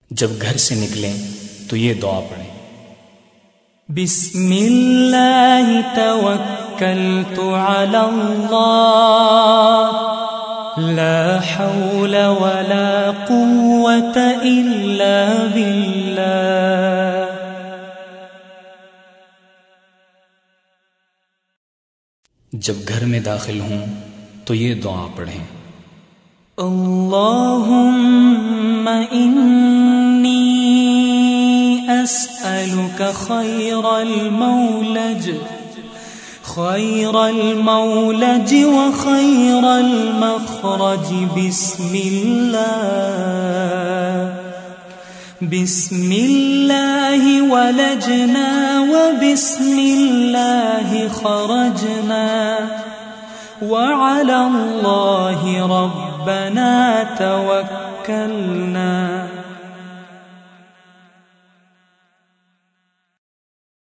जब घर से निकलें तो ये दुआ पढ़ें। बिस्मिल्लाहि तवक्कलतु अल्लाह ला हौला वला कुव्वता इल्ला बिल्लाह। जब घर में दाखिल हों तो ये दुआ पढ़ें। अल्लाहुम्मा इन्नी अस्अलुका खैरल मौलज व खैरल मखरज बिस्मिल्लाहि वलजना व बिस्मिल्लाहि खरजना व अला अल्लाहि रब्बना तवक्कलना।